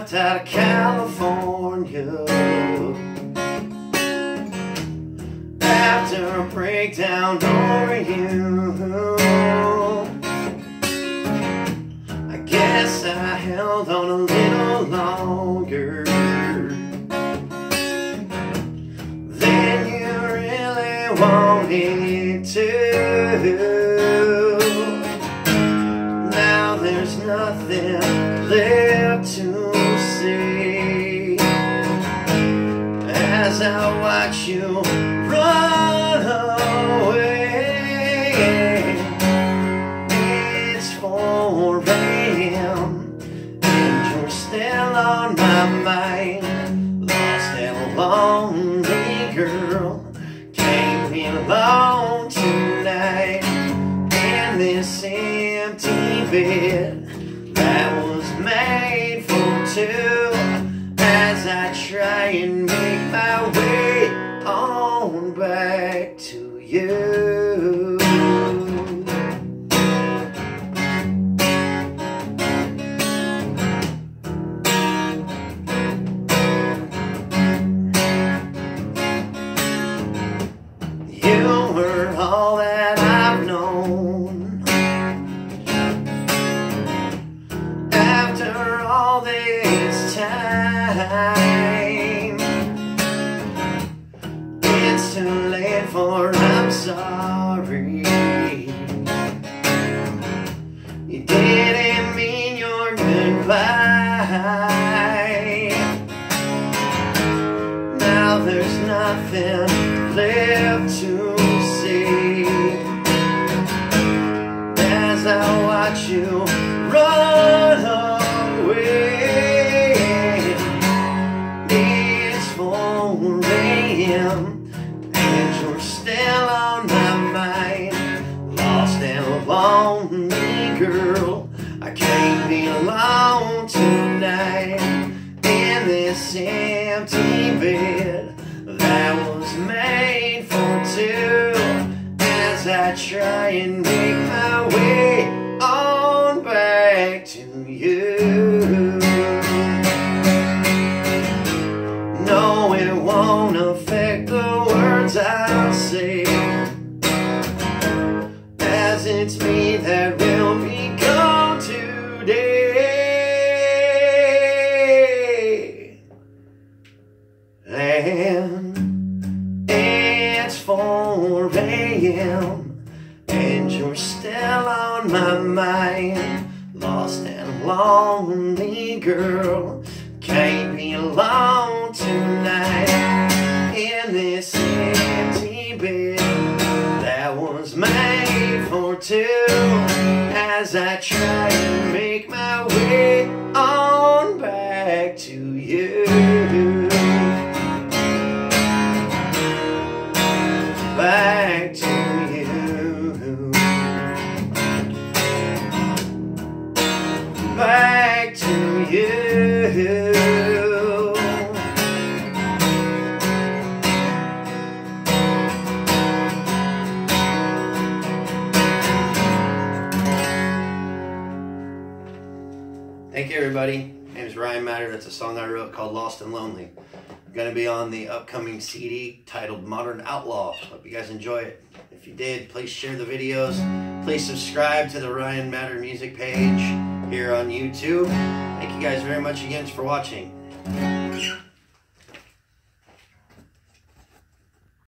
left out of California after a breakdown over you. I guess I held on a little longer than you really wanted to. Now there's nothing left to say as I watch you run away. It's 4 AM and you're still on my mind. Lost and lonely girl, can't be alone tonight in this empty bed that was made for two. As I try and make my way on back to you. You were all that I've known. After all this time, it's too late for I'm sorry. You didn't mean your goodbye. Now there's nothing left to say as I watch you run away. It's 4 AM and you're still on my mind. Lost and lonely girl, I can't be alone tonight in this empty bed that was made for two. As I try and make my way on back to you. No, it won't affect the words I'll say, as it's me that will be gone today. And it's 4 AM and you're still on my mind. Lost and lonely girl, can't be alone tonight in this empty bed that was made for two. As I try and make my way on back to you. Back to you. Back to you. Thank you, everybody. My name is Ryan Matter. That's a song I wrote called Lost and Lonely. I'm going to be on the upcoming CD titled Modern Outlaw. Hope you guys enjoy it. If you did, please share the videos. Please subscribe to the Ryan Matter music page here on YouTube. Thank you guys very much again for watching.